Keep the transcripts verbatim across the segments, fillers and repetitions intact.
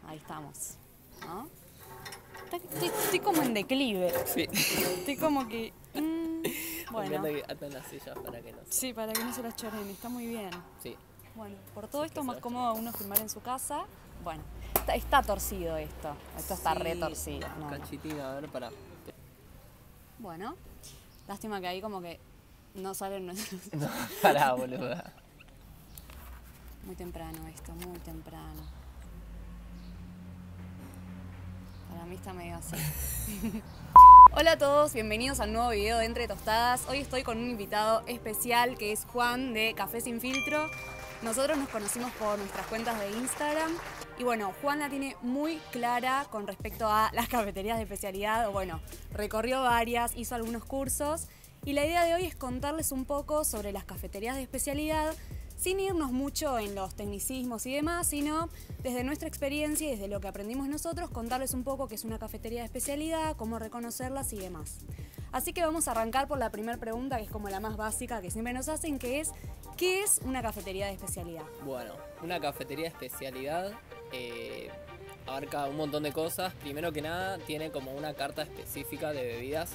Ahí estamos, ¿no? Estoy, estoy como en declive. Sí. Estoy como que... Mmm, bueno. Que atan las sillas para que no se... Sí, para que no se las choren. Está muy bien. Sí. Bueno, por todo Sí, esto que es más se cómodo uno filmar en su casa. Bueno, está, está torcido esto. Esto está Sí, re torcido. No, no. Cachitina, a ver, para. Bueno, lástima que ahí como que no salen nuestros... No, pará, boluda. Muy temprano esto, muy temprano. Para mí está medio así. Hola a todos, bienvenidos al nuevo video de Entre Tostadas. Hoy estoy con un invitado especial que es Juan de Café Sin Filtro. Nosotros nos conocimos por nuestras cuentas de Instagram. Y bueno, Juan la tiene muy clara con respecto a las cafeterías de especialidad. O bueno, recorrió varias, hizo algunos cursos. Y la idea de hoy es contarles un poco sobre las cafeterías de especialidad, sin irnos mucho en los tecnicismos y demás, sino desde nuestra experiencia y desde lo que aprendimos nosotros, contarles un poco qué es una cafetería de especialidad, cómo reconocerlas y demás. Así que vamos a arrancar por la primera pregunta, que es como la más básica que siempre nos hacen, que es ¿qué es una cafetería de especialidad? Bueno, una cafetería de especialidad eh, abarca un montón de cosas. Primero que nada, tiene como una carta específica de bebidas.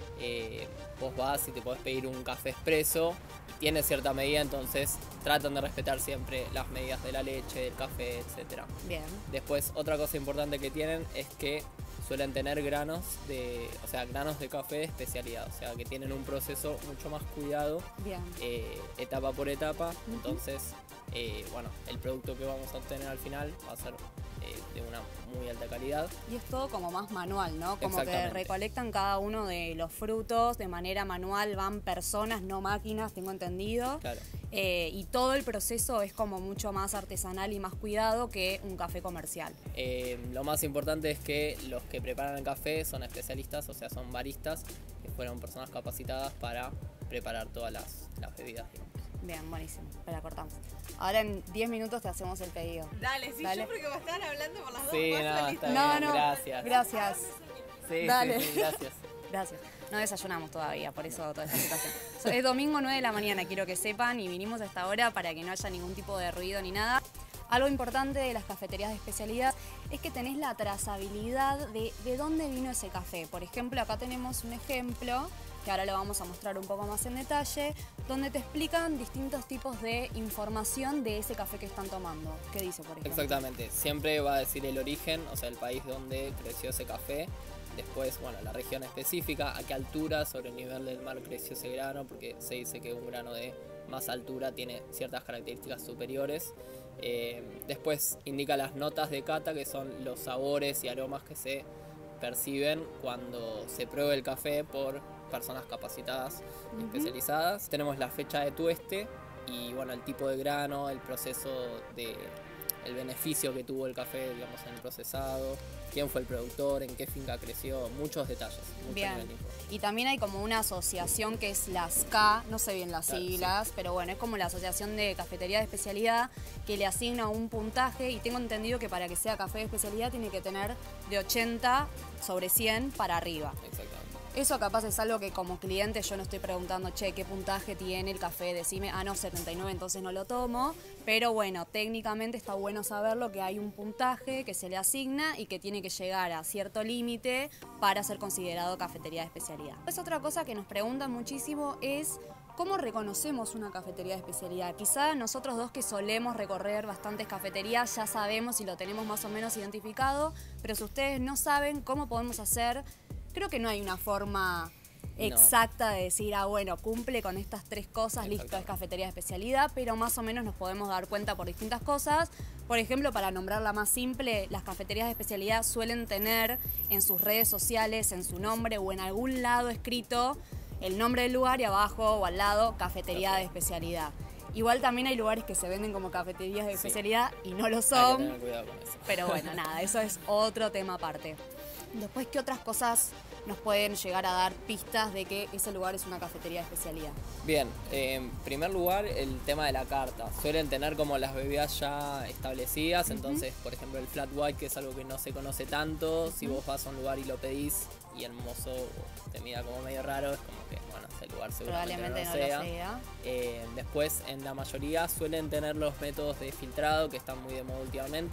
Eh, vos vas y te podés pedir un café expreso, tiene cierta medida, entonces tratan de respetar siempre las medidas de la leche, del café, etcétera. Bien. Después, otra cosa importante que tienen es que suelen tener granos de, o sea, granos de café de especialidad, o sea, que tienen un proceso mucho más cuidado, Bien. eh, etapa por etapa. Uh-huh. Entonces, eh, bueno, el producto que vamos a obtener al final va a ser eh, de una muy alta calidad. Y es todo como más manual, ¿no? Como que recolectan cada uno de los frutos de manera manual, van personas, no máquinas, tengo entendido. Claro. Eh, y todo el proceso es como mucho más artesanal y más cuidado que un café comercial. Eh, lo más importante es que los que preparan el café son especialistas, o sea, son baristas, que fueron personas capacitadas para preparar todas las, las bebidas, digamos. Bien, buenísimo. Espera, cortamos. Ahora en diez minutos te hacemos el pedido. Dale, sí, Dale. yo porque me estaban hablando por las dos Sí, cosas. no, listo. está No, bien, no. gracias. Gracias. Sí, Dale. sí, sí, gracias. Gracias. No desayunamos todavía, por eso toda esta situación. Es domingo nueve de la mañana, quiero que sepan, y vinimos a esta hora para que no haya ningún tipo de ruido ni nada. Algo importante de las cafeterías de especialidad es que tenés la trazabilidad de, de dónde vino ese café. Por ejemplo, acá tenemos un ejemplo, que ahora lo vamos a mostrar un poco más en detalle, donde te explican distintos tipos de información de ese café que están tomando. ¿Qué dice, por ejemplo? Exactamente, siempre va a decir el origen, o sea, el país donde creció ese café. Después, bueno, la región específica, a qué altura sobre el nivel del mar creció ese grano, porque se dice que un grano de más altura tiene ciertas características superiores. Eh, después indica las notas de cata, que son los sabores y aromas que se perciben cuando se prueba el café por personas capacitadas, uh-huh, especializadas. Tenemos la fecha de tueste y, bueno, el tipo de grano, el proceso de... el beneficio que tuvo el café, digamos, en el procesado, quién fue el productor, en qué finca creció, muchos detalles. Mucho bien. nivel de info. Y también hay como una asociación que es la S C A, no sé bien las Claro, siglas, sí. pero bueno, es como la Asociación de Cafetería de Especialidad que le asigna un puntaje, y tengo entendido que para que sea café de especialidad tiene que tener de ochenta sobre cien para arriba. Exactamente. Eso capaz es algo que como cliente yo no estoy preguntando, che, ¿qué puntaje tiene el café? Decime, ah, no, setenta y nueve, entonces no lo tomo. Pero bueno, técnicamente está bueno saberlo, que hay un puntaje que se le asigna y que tiene que llegar a cierto límite para ser considerado cafetería de especialidad. Es otra cosa que nos preguntan muchísimo es ¿cómo reconocemos una cafetería de especialidad? Quizá nosotros dos que solemos recorrer bastantes cafeterías ya sabemos y lo tenemos más o menos identificado, pero si ustedes no saben cómo podemos hacer... Creo que no hay una forma exacta de decir, ah, bueno, cumple con estas tres cosas, listo, es cafetería de especialidad, pero más o menos nos podemos dar cuenta por distintas cosas. Por ejemplo, para nombrar la más simple, las cafeterías de especialidad suelen tener en sus redes sociales, en su nombre o en algún lado escrito el nombre del lugar y abajo o al lado, cafetería de especialidad. Igual también hay lugares que se venden como cafeterías de sí. especialidad y no lo son. Hay que tener cuidado con eso. Pero bueno, nada, eso es otro tema aparte. Después, ¿qué otras cosas nos pueden llegar a dar pistas de que ese lugar es una cafetería de especialidad? Bien, eh, en primer lugar, el tema de la carta. Suelen tener como las bebidas ya establecidas, uh-huh, entonces, por ejemplo, el flat white, que es algo que no se conoce tanto, uh-huh, si vos vas a un lugar y lo pedís y el mozo te mira como medio raro, es como que, bueno, ese lugar seguramente probablemente no, no lo sea. lo sea. Eh, después, en la mayoría suelen tener los métodos de filtrado, que están muy de moda últimamente.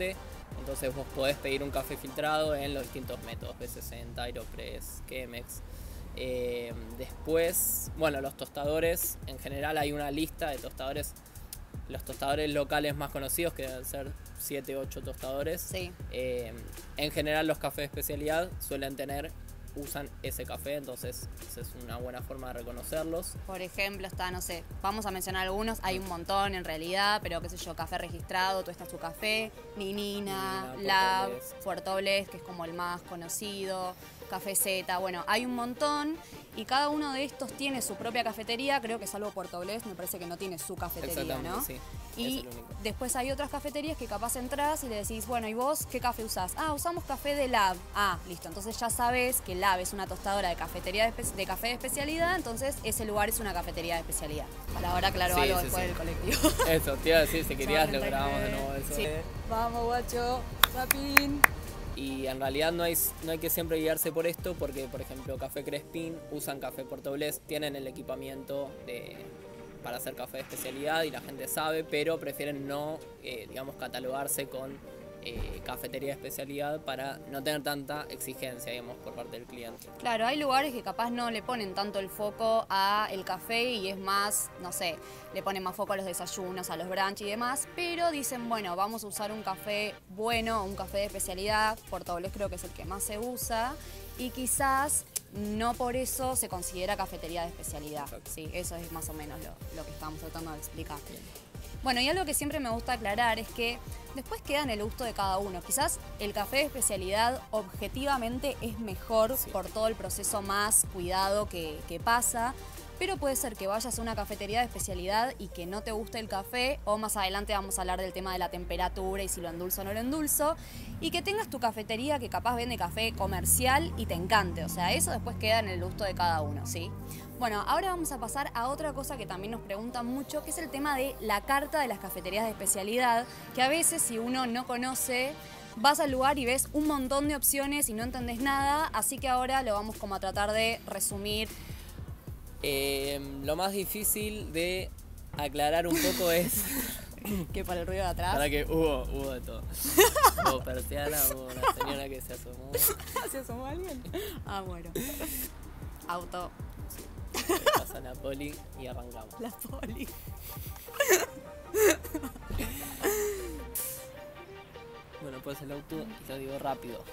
Entonces vos podés pedir un café filtrado en los distintos métodos, B sesenta, Aeropress, Chemex. Eh, después, bueno, los tostadores, en general hay una lista de tostadores. Los tostadores locales más conocidos, que deben ser siete u ocho tostadores. Sí. Eh, en general los cafés de especialidad suelen tener, usan ese café, entonces esa es una buena forma de reconocerlos. Por ejemplo, está, no sé, vamos a mencionar algunos, hay un montón en realidad, pero qué sé yo, Café Registrado, Tú Estás Tu Café, Ninina, Ninina, Lab, Puerto Blest. Puerto Blest, que es como el más conocido, Café Z, bueno, hay un montón y cada uno de estos tiene su propia cafetería, creo que salvo Puerto Blest, me parece que no tiene su cafetería, ¿no? Sí, y es el único. después hay otras cafeterías que capaz entrás y le decís, bueno, ¿y vos qué café usás? Ah, usamos café de Lab. Ah, listo, entonces ya sabes que Lab es una tostadora de cafetería de, espe- de café de especialidad, entonces ese lugar es una cafetería de especialidad. Para ahora claro Sí, algo sí, después sí. del colectivo. Eso, te iba a decir, si querías Somos lo grabamos de treinta y nuevo nueve. eso. Sí. Vamos, guacho, rapín. Y en realidad no hay, no hay que siempre guiarse por esto, porque por ejemplo Café Crespin usan Café Puerto Blest, tienen el equipamiento de, para hacer café de especialidad y la gente sabe, pero prefieren no, eh, digamos, catalogarse con eh, cafetería de especialidad para no tener tanta exigencia, digamos, por parte del cliente. Claro, hay lugares que capaz no le ponen tanto el foco a el café y es más, no sé, le ponen más foco a los desayunos, a los brunch y demás, pero dicen, bueno, vamos a usar un café bueno, un café de especialidad, Puerto Blest creo que es el que más se usa, y quizás no por eso se considera cafetería de especialidad. Exacto. Sí, eso es más o menos lo, lo que estamos tratando de explicar. Bueno, y algo que siempre me gusta aclarar es que después queda en el gusto de cada uno. Quizás el café de especialidad objetivamente es mejor Sí. por todo el proceso más cuidado que, que pasa, pero puede ser que vayas a una cafetería de especialidad y que no te guste el café, o más adelante vamos a hablar del tema de la temperatura y si lo endulzo o no lo endulzo, y que tengas tu cafetería que capaz vende café comercial y te encante. O sea, eso después queda en el gusto de cada uno, ¿sí? Bueno, ahora vamos a pasar a otra cosa que también nos preguntan mucho, que es el tema de la carta de las cafeterías de especialidad, que a veces si uno no conoce, vas al lugar y ves un montón de opciones y no entendés nada, así que ahora lo vamos como a tratar de resumir. Eh, lo más difícil de aclarar un poco es... Que para el ruido de atrás. Para que hubo, hubo de todo. Hubo persiana, hubo una señora que se asomó. ¿Se asomó alguien? Ah, bueno. Auto. Pasa la poli y arrancamos. La poli. Bueno, pues el auto, y lo digo rápido.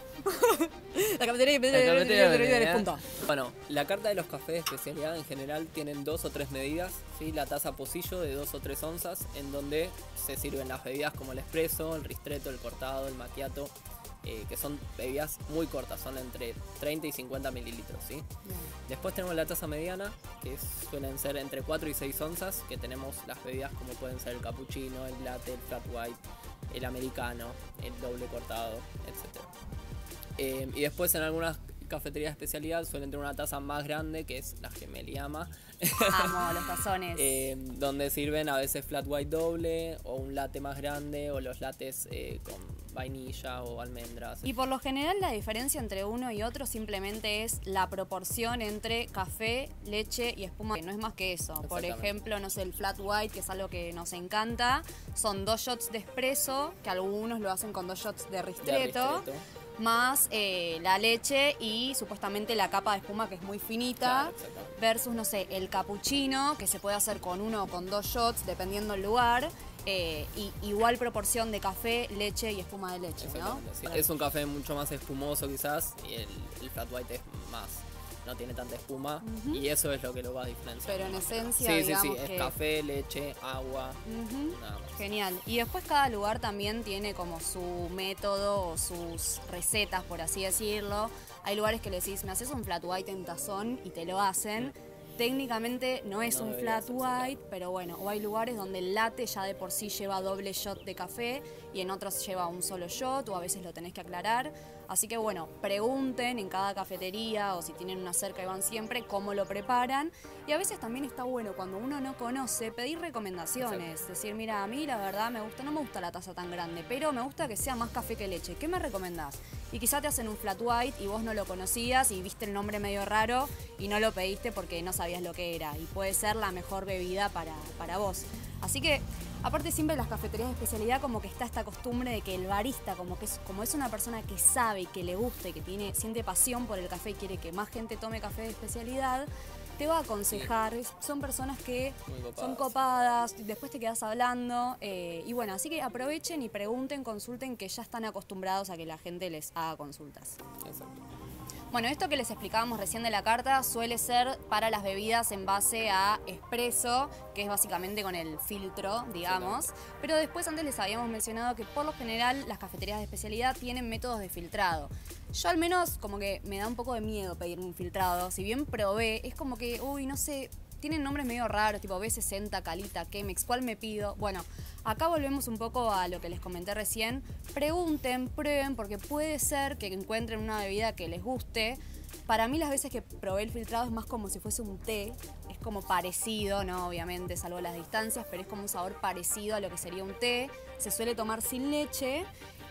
La cafetería de La cafetería de especialidad especialidad. punto. Bueno, la carta de los cafés de especialidad en general tienen dos o tres medidas, ¿sí? La taza pocillo de dos o tres onzas, en donde se sirven las bebidas como el espresso, el ristretto, el cortado, el macchiato, eh, que son bebidas muy cortas, son entre treinta y cincuenta mililitros, ¿sí? Después tenemos la taza mediana, que suelen ser entre cuatro y seis onzas, que tenemos las bebidas como pueden ser el cappuccino, el latte, el flat white, el americano, el doble cortado, etcétera. Eh, y después en algunas cafeterías de especialidad suelen tener una taza más grande, que es la Gemeliama, Amo los tazones. eh, donde sirven a veces flat white doble o un latte más grande o los lattes eh, con vainilla o almendras. Y por lo general la diferencia entre uno y otro simplemente es la proporción entre café, leche y espuma, que no es más que eso. Por Exactamente. ejemplo, no sé, el flat white, que es algo que nos encanta, son dos shots de espresso, que algunos lo hacen con dos shots de De ristretto, ristretto. más eh, la leche y supuestamente la capa de espuma que es muy finita, Claro, exactamente. versus, no sé, el cappuccino, que se puede hacer con uno o con dos shots, dependiendo del lugar, eh, y igual proporción de café, leche y espuma de leche, ¿no? Exactamente, sí. Es un café mucho más espumoso quizás y el, el flat white es más, no tiene tanta espuma, Ujú. y eso es lo que lo va a diferenciar. Pero en más que nada. esencia, sí, sí, digamos sí, es que- café, leche, agua, Ujú. nada más. Genial. Y después cada lugar también tiene como su método o sus recetas, por así decirlo. Hay lugares que le decís, me haces un flat white en tazón y te lo hacen. Técnicamente no es No un debería flat ser white, pero bueno, o hay lugares donde el latte ya de por sí lleva doble shot de café y en otros lleva un solo shot o a veces lo tenés que aclarar. Así que bueno, pregunten en cada cafetería o si tienen una cerca y van siempre cómo lo preparan. Y a veces también está bueno cuando uno no conoce pedir recomendaciones. Decir, mira, a mí la verdad me gusta, no me gusta la taza tan grande, pero me gusta que sea más café que leche. ¿Qué me recomendás? Y quizá te hacen un flat white y vos no lo conocías y viste el nombre medio raro y no lo pediste porque no sabías lo que era. Y puede ser la mejor bebida para, para vos. Así que, aparte siempre en las cafeterías de especialidad como que está esta costumbre de que el barista, como que es, como es una persona que sabe y que le gusta y que tiene, siente pasión por el café y quiere que más gente tome café de especialidad, te va a aconsejar. Sí. Son personas que copadas. son copadas, después te quedas hablando. Eh, y bueno, así que aprovechen y pregunten, consulten, que ya están acostumbrados a que la gente les haga consultas. Exacto. Bueno, esto que les explicábamos recién de la carta suele ser para las bebidas en base a espresso, que es básicamente con el filtro, digamos. Sí, claro. Pero después antes les habíamos mencionado que por lo general las cafeterías de especialidad tienen métodos de filtrado. Yo al menos como que me da un poco de miedo pedirme un filtrado. Si bien probé, es como que, uy, no sé, tienen nombres medio raros, tipo B sesenta, Calita, Chemex, ¿cuál me pido? Bueno, acá volvemos un poco a lo que les comenté recién. Pregunten, prueben, porque puede ser que encuentren una bebida que les guste. Para mí las veces que probé el filtrado es más como si fuese un té. Es como parecido, ¿no? Obviamente, salvo las distancias, pero es como un sabor parecido a lo que sería un té. Se suele tomar sin leche.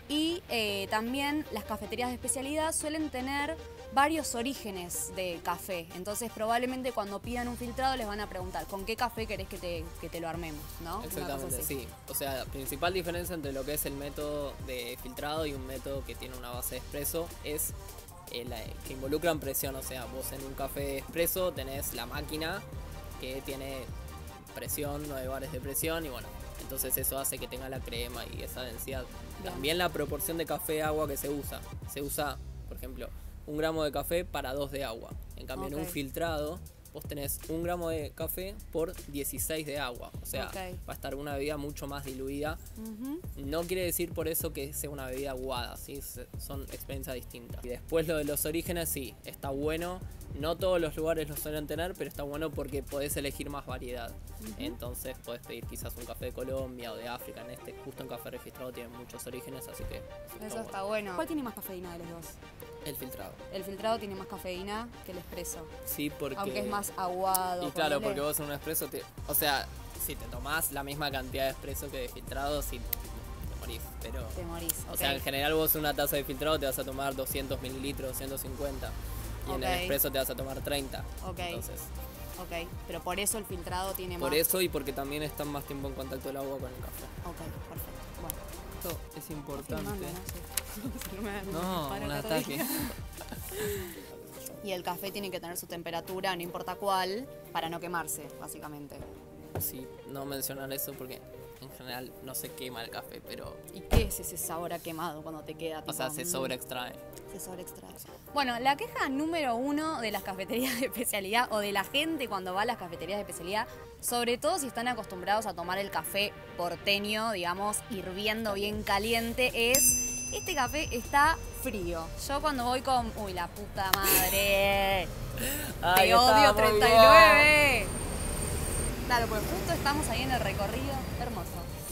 Y eh, también las cafeterías de especialidad suelen tener varios orígenes de café. Entonces probablemente cuando pidan un filtrado les van a preguntar ¿con qué café querés que te, que te lo armemos? ¿No? Exactamente, sí. O sea, la principal diferencia entre lo que es el método de filtrado y un método que tiene una base de espresso es el, que involucran presión. O sea, vos en un café expresso tenés la máquina que tiene presión, nueve bares de presión y bueno, entonces eso hace que tenga la crema y esa densidad. Bien. También la proporción de café-agua que se usa. Se usa, por ejemplo, un gramo de café para dos de agua. En cambio, okay. en un filtrado, vos tenés un gramo de café por dieciséis de agua. O sea, okay. va a estar una bebida mucho más diluida. Uh-huh. No quiere decir por eso que sea una bebida aguada, ¿sí? Son experiencias distintas. Y después lo de los orígenes, sí, está bueno. No todos los lugares lo suelen tener, pero está bueno porque podés elegir más variedad. Uh-huh. Entonces podés pedir quizás un café de Colombia o de África. En este, justo en café registrado, tienen muchos orígenes, así que eso, eso está bueno. bueno. ¿Cuál tiene más cafeína de los dos? El filtrado. El filtrado tiene más cafeína que el expreso. Sí, porque... Aunque es más aguado. Y claro, porque vos en un expreso, te... o sea, si te tomás la misma cantidad de expreso que de filtrado, sí te morís. Pero... Te morís, O okay. sea, en general vos una taza de filtrado te vas a tomar doscientos mililitros, ciento cincuenta. Y okay. en el expreso te vas a tomar treinta. Ok. Entonces... Ok, pero por eso el filtrado tiene por más... Por eso y porque también están más tiempo en contacto el agua con el café. Ok, perfecto. Bueno. Esto es importante. No, no un ataque. Y el café tiene que tener su temperatura, no importa cuál, para no quemarse, básicamente. Sí, no mencionar eso porque en general no se quema el café, pero... ¿Y qué es ese sabor a quemado cuando te queda? Tipo, o sea, se sobreextrae. Se sobreextrae. Bueno, la queja número uno de las cafeterías de especialidad o de la gente cuando va a las cafeterías de especialidad, sobre todo si están acostumbrados a tomar el café porteño, digamos, hirviendo bien caliente, es... Este café está frío. Yo cuando voy con... Uy, la puta madre. Ay, te odio treinta y nueve. Claro, pues justo estamos ahí en el recorrido. Hermoso.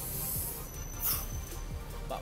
Vamos.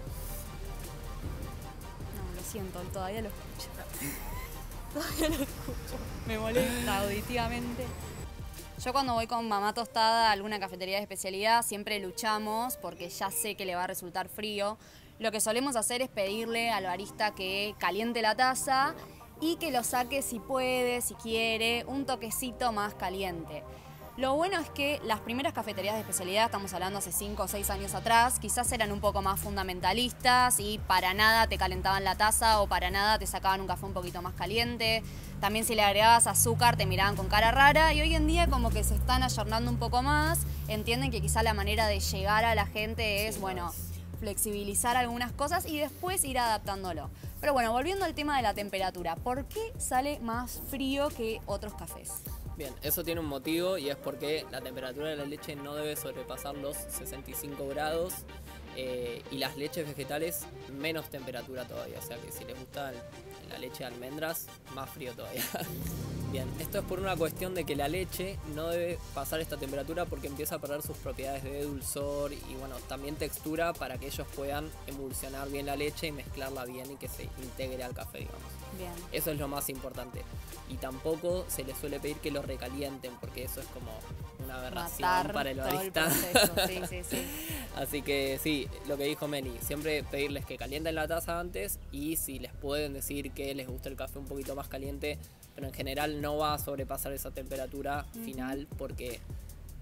No, lo siento, todavía lo escucho. Todavía lo escucho. Me molesta auditivamente. Yo cuando voy con mamá tostada a alguna cafetería de especialidad siempre luchamos porque ya sé que le va a resultar frío. Lo que solemos hacer es pedirle al barista que caliente la taza y que lo saque si puede, si quiere, un toquecito más caliente. Lo bueno es que las primeras cafeterías de especialidad, estamos hablando hace cinco o seis años atrás, quizás eran un poco más fundamentalistas y para nada te calentaban la taza o para nada te sacaban un café un poquito más caliente. También si le agregabas azúcar te miraban con cara rara y hoy en día como que se están ayornando un poco más, entienden que quizás la manera de llegar a la gente es, bueno, flexibilizar algunas cosas y después ir adaptándolo. Pero bueno, volviendo al tema de la temperatura, ¿por qué sale más frío que otros cafés? Bien, eso tiene un motivo y es porque la temperatura de la leche no debe sobrepasar los sesenta y cinco grados eh, y las leches vegetales menos temperatura todavía, o sea que si les gusta la leche de almendras, más frío todavía. Bien, esto es por una cuestión de que la leche no debe pasar esta temperatura porque empieza a perder sus propiedades de dulzor y bueno, también textura para que ellos puedan emulsionar bien la leche y mezclarla bien y que se integre al café, digamos. Bien. Eso es lo más importante. Y tampoco se les suele pedir que lo recalienten porque eso es como una aberración matar para el todo barista. El proceso. Sí, sí, sí. Así que sí, lo que dijo Meli, siempre pedirles que calienten la taza antes y si les pueden decir que les gusta el café un poquito más caliente, pero en general no va a sobrepasar esa temperatura uh-huh. final porque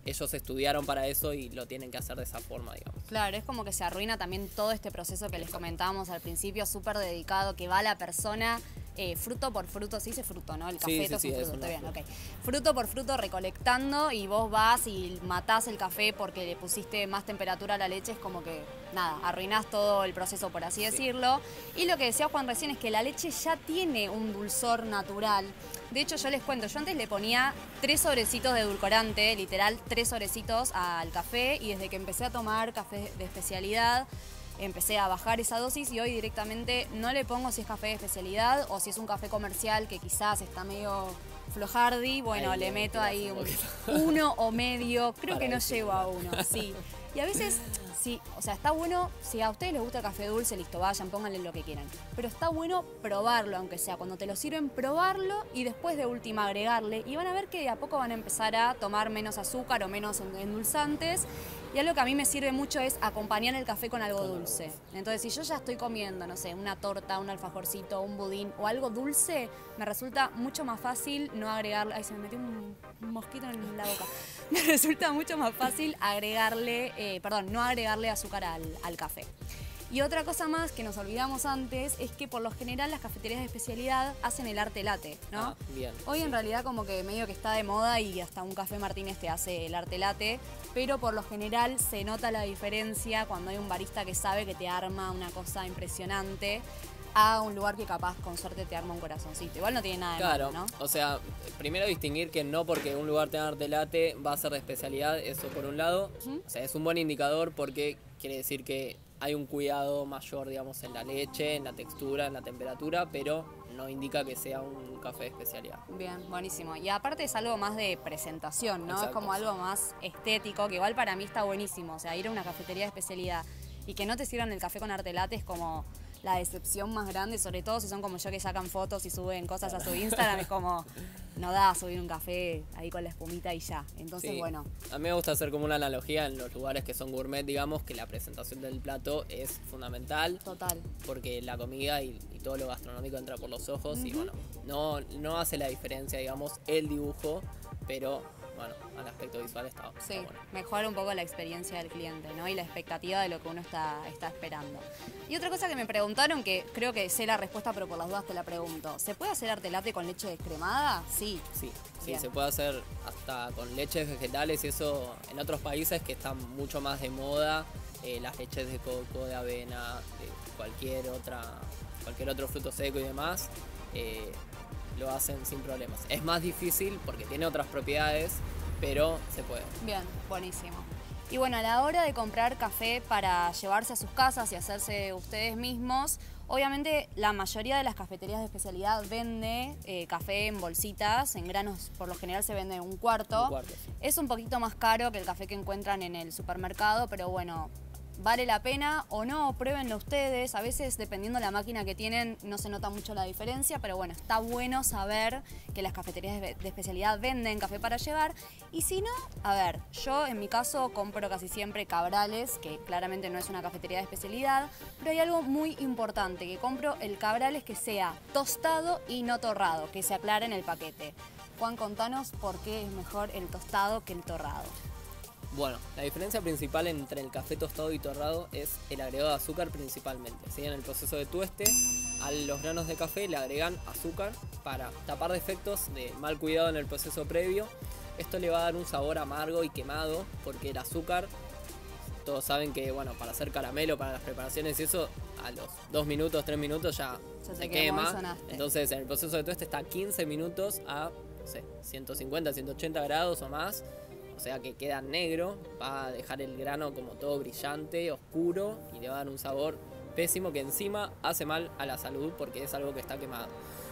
ellos estudiaron para eso y lo tienen que hacer de esa forma, digamos. Claro, es como que se arruina también todo este proceso que les comentábamos al principio, súper dedicado, que va la persona eh, fruto por fruto, se dice fruto, ¿no? El café sí, sí, es un sí, fruto, es está bien, fruta. ok. Fruto por fruto recolectando y vos vas y matás el café porque le pusiste más temperatura a la leche, es como que, nada, arruinás todo el proceso, por así Sí. decirlo. Y lo que decía Juan recién es que la leche ya tiene un dulzor natural. De hecho, yo les cuento, yo antes le ponía tres sobrecitos de edulcorante, literal, tres sobrecitos al café, y desde que empecé a tomar café de especialidad, empecé a bajar esa dosis y hoy directamente no le pongo si es café de especialidad o si es un café comercial que quizás está medio flojardi, bueno, Ahí le le meto tirás ahí un un poquito. uno o medio, creo Para que no disimular. llego a uno, sí. Y a veces, sí, o sea, está bueno, si a ustedes les gusta el café dulce, listo, vayan, pónganle lo que quieran. Pero está bueno probarlo, aunque sea cuando te lo sirven, probarlo y después de última agregarle. Y van a ver que de a poco van a empezar a tomar menos azúcar o menos endulzantes. Y algo que a mí me sirve mucho es acompañar el café con algo Con algo dulce. Entonces, si yo ya estoy comiendo, no sé, una torta, un alfajorcito, un budín o algo dulce, me resulta mucho más fácil no agregarle... Ay, se me metió un, un mosquito en la boca. Me resulta mucho más fácil agregarle, eh, perdón, no agregarle azúcar al, al café. Y otra cosa más que nos olvidamos antes es que por lo general las cafeterías de especialidad hacen el arte latte, ¿no? Ah, bien. Hoy sí. en realidad como que medio que está de moda y hasta un Café Martínez te hace el arte latte, pero por lo general se nota la diferencia cuando hay un barista que sabe que te arma una cosa impresionante a un lugar que capaz con suerte te arma un corazoncito. Igual no tiene nada de Claro, malo, ¿no? o sea, primero distinguir que no porque un lugar tenga arte latte va a ser de especialidad, eso por un lado. Ujú. O sea, es un buen indicador porque quiere decir que hay un cuidado mayor, digamos, en la leche, en la textura, en la temperatura, pero no indica que sea un café de especialidad. Bien, buenísimo. Y aparte es algo más de presentación, ¿no? Exacto. Es como algo más estético, que igual para mí está buenísimo. O sea, ir a una cafetería de especialidad y que no te sirvan el café con arte latte es como la decepción más grande, sobre todo si son como yo que sacan fotos y suben cosas a su Instagram, es como, no da subir un café ahí con la espumita y ya. Entonces, Sí. bueno, A mí me gusta hacer como una analogía en los lugares que son gourmet, digamos, que la presentación del plato es fundamental. total. Porque la comida y, y todo lo gastronómico entra por los ojos y Ujú. bueno, no, no hace la diferencia, digamos, el dibujo, pero bueno, al aspecto visual está, está Sí, bueno. mejora un poco la experiencia del cliente, ¿no? Y la expectativa de lo que uno está, está esperando. Y otra cosa que me preguntaron, que creo que sé la respuesta, pero por las dudas te la pregunto. ¿Se puede hacer arte latte con leche descremada? Sí. Sí, sí, Bien. se puede hacer hasta con leches vegetales y eso en otros países que están mucho más de moda, eh, las leches de coco, de avena, de cualquier otra, cualquier otro fruto seco y demás, eh, lo hacen sin problemas. Es más difícil porque tiene otras propiedades, pero se puede. Bien, buenísimo. Y bueno, a la hora de comprar café para llevarse a sus casas y hacerse ustedes mismos, obviamente la mayoría de las cafeterías de especialidad vende eh, café en bolsitas, en granos por lo general se vende un cuarto. Un cuarto, sí. Es un poquito más caro que el café que encuentran en el supermercado, pero bueno, vale la pena o no, pruébenlo ustedes. A veces, dependiendo de la máquina que tienen, no se nota mucho la diferencia, pero bueno, está bueno saber que las cafeterías de, de especialidad venden café para llevar. Y si no, a ver, yo en mi caso compro casi siempre Cabrales, que claramente no es una cafetería de especialidad, pero hay algo muy importante, que compro el Cabrales que sea tostado y no torrado, que se aclare en el paquete. Juan, contanos por qué es mejor el tostado que el torrado. Bueno, la diferencia principal entre el café tostado y torrado es el agregado de azúcar principalmente. ¿Sí? En el proceso de tueste, a los granos de café le agregan azúcar para tapar defectos de mal cuidado en el proceso previo. Esto le va a dar un sabor amargo y quemado porque el azúcar, todos saben que bueno, para hacer caramelo, para las preparaciones y eso, a los dos minutos, tres minutos ya Se te se quemó y quema. sonaste. Entonces en el proceso de tueste está quince minutos a no sé, ciento cincuenta, ciento ochenta grados o más. O sea que queda negro, va a dejar el grano como todo brillante, oscuro y le va a dar un sabor pésimo que encima hace mal a la salud porque es algo que está quemado.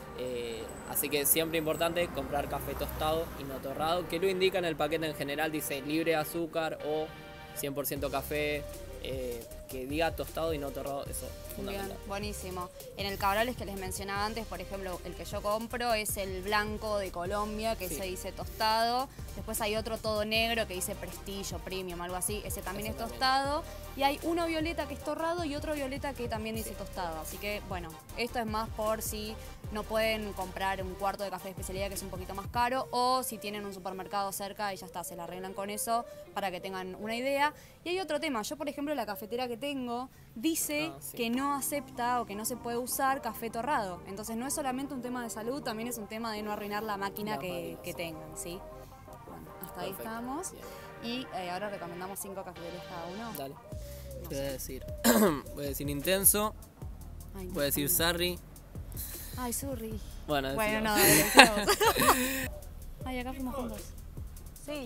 Eh, así que siempre importante comprar café tostado y no torrado, que lo indica en el paquete en general, dice libre de azúcar o cien por ciento café, eh, que diga tostado y no torrado, eso es fundamental. Bien, buenísimo. En el Cabrales que les mencionaba antes, por ejemplo, el que yo compro es el blanco de Colombia, que Sí. se dice tostado. Después hay otro todo negro que dice Prestigio, Premium, algo así. Ese también Ese es también. tostado. Y hay uno violeta que es torrado y otro violeta que también dice tostado. Así que, bueno, esto es más por si no pueden comprar un cuarto de café de especialidad, que es un poquito más caro, o si tienen un supermercado cerca y ya está, se la arreglan con eso para que tengan una idea. Y hay otro tema. Yo, por ejemplo, la cafetera que tengo dice Ah, sí. que no acepta o que no se puede usar café torrado. Entonces no es solamente un tema de salud, también es un tema de no arruinar la máquina Las que, máquinas, que sí. tengan, ¿sí? Bueno, hasta ahí Perfecto. estamos. Bien. Y eh, ahora recomendamos cinco cafeterías cada uno. Dale. No Te voy a sé. decir. Voy a decir Intenso. Ay, no, Voy a decir ay, no. Sarri. Ay, sorry. Bueno, Bueno, no, decilo. dale, sigamos. Ay, acá fuimos juntos. Sí.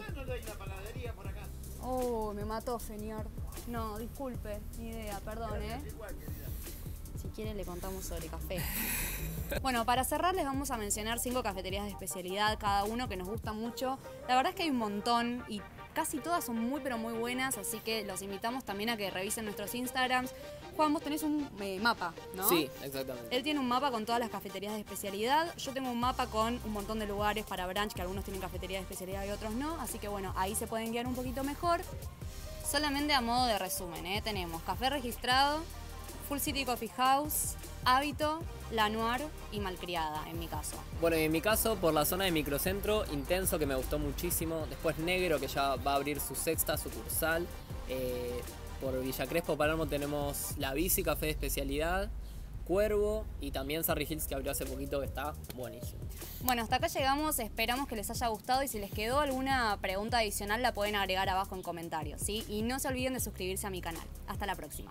Oh, me mató, señor. No, disculpe, ni idea, perdón, ¿eh? Si quiere le contamos sobre café. Bueno, para cerrar les vamos a mencionar cinco cafeterías de especialidad, cada uno que nos gusta mucho. La verdad es que hay un montón y casi todas son muy pero muy buenas, así que los invitamos también a que revisen nuestros Instagrams. Juan, vos tenés un eh, mapa, ¿no? Sí, exactamente. Él tiene un mapa con todas las cafeterías de especialidad. Yo tengo un mapa con un montón de lugares para brunch, que algunos tienen cafeterías de especialidad y otros no. Así que bueno, ahí se pueden guiar un poquito mejor. Solamente a modo de resumen, ¿eh? Tenemos Café Registrado, Full City Coffee House, Hábito, La Noir y Malcriada, en mi caso. Bueno, y en mi caso, por la zona de microcentro, Intenso, que me gustó muchísimo. Después Negro, que ya va a abrir su sexta sucursal. Eh, por Villa Crespo, Palermo, tenemos La Bici, café de especialidad. Cuervo y también Sarri Hills, que abrió hace poquito, que está buenísimo. Bueno, hasta acá llegamos, esperamos que les haya gustado y si les quedó alguna pregunta adicional la pueden agregar abajo en comentarios, ¿sí? Y no se olviden de suscribirse a mi canal. Hasta la próxima.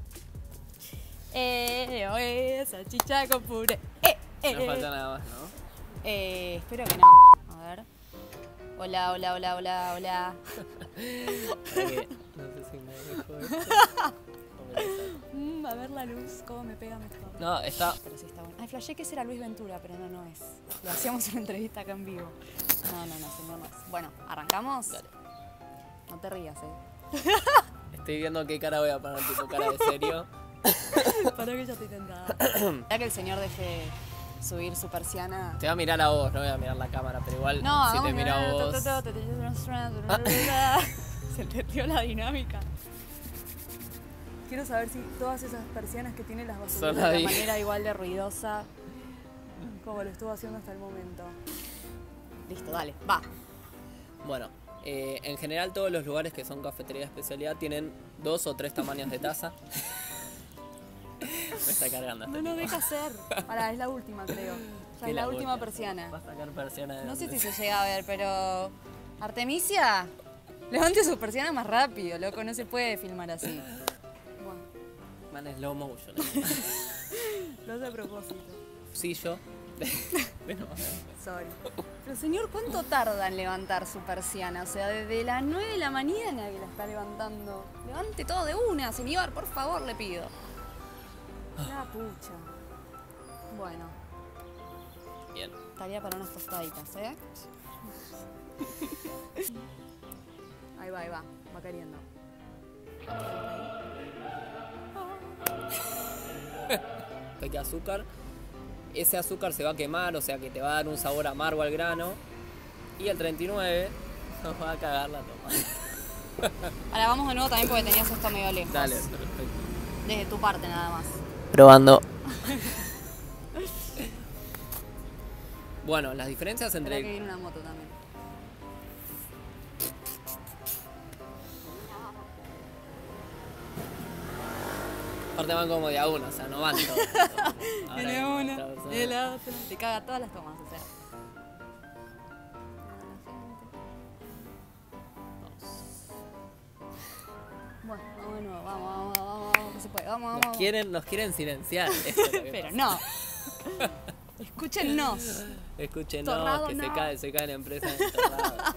Eh, oh, eh, salchicha con puré. Eh, eh, No eh. falta nada más, ¿no? Eh, espero que no. A ver. Hola, hola, hola, hola, hola. Para que- no sé si me dejo esto. O me lo saco. Mm, a ver la luz, cómo me pega mejor. No, está. Pero sí está bueno. Ay, flashé que ese era Luis Ventura, pero no, no es. Le hacíamos una entrevista acá en vivo. No, no, no, señor, no es. Bueno, ¿arrancamos? Dale. No te rías, eh. Estoy viendo qué cara voy a poner, tipo cara de serio. Para que ya estoy tentada. Ya que el señor deje subir su persiana. Te voy a mirar a vos, no voy a mirar la cámara, pero igual No, si vamos te miro a vos. Se entendió la dinámica. Quiero saber si todas esas persianas que tiene las va a subir Son de ahí. la manera igual de ruidosa como lo estuvo haciendo hasta el momento. Listo, dale, va. Bueno, eh, en general todos los lugares que son cafetería de especialidad tienen dos o tres tamaños de taza. Me está cargando este No, no, tipo. deja ser. Pará, es la última, creo. Ya Qué es la laburo. última persiana. Va a sacar persiana de No sé dónde. si se llega a ver, pero... Artemisia, levante su persiana más rápido, loco, no se puede filmar así. Bueno, Man, slow motion. lo hace a propósito. Sí, yo. Bueno, Sorry. Pero señor, ¿cuánto tarda en levantar su persiana? O sea, desde las nueve de la mañana que la está levantando. Levante todo de una, señor, por favor, le pido. La pucha. Bueno, bien. estaría para unas tostaditas, ¿eh? Ahí va, ahí va, va queriendo. Hay que azúcar. Ese azúcar se va a quemar, o sea que te va a dar un sabor amargo al grano. Y el treinta y nueve nos va a cagar la toma. Ahora vamos de nuevo también porque tenías esto medio lejos. Dale, perfecto. Desde tu parte nada más. Probando. Bueno, las diferencias Espera que entre... viene una moto también. Aparte van como de a uno, o sea, no van todos. Ahora Tiene hay una, otra persona. de la otra. Te caga todas las tomas, o sea. Bueno, vamos de nuevo, vamos, vamos, vamos, vamos, que se puede, vamos, vamos. Nos quieren, nos quieren silenciar. Esto es lo que Pero pasa. no. Escúchennos. Escúchenos, Torrado que no. se cae, se caen empresas en Torrado.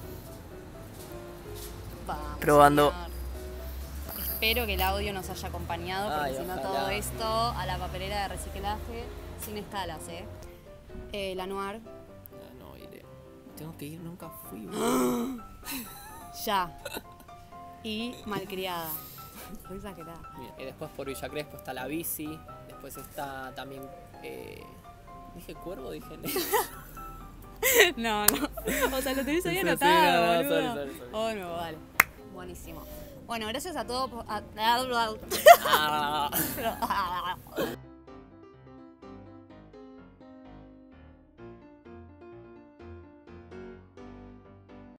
Vamos, Probando. señor. Espero que el audio nos haya acompañado, porque Ay, si no ojalá. todo esto a la papelera de reciclaje sin escalas, ¿eh? eh la Noir, No, no iré. Tengo que ir, nunca fui. boludo. ya. Y Malcriada. Muy exagerada. Bien. Y después por Villa Crespo está la bici. Después está también... Eh, ¿Dije cuervo? Dije... No, no. O sea, lo tenés ahí Sí, sí, anotado, no, no, boludo. sorry, sorry, sorry. Oh, no, vale. Buenísimo. Bueno, gracias a todos. por- a-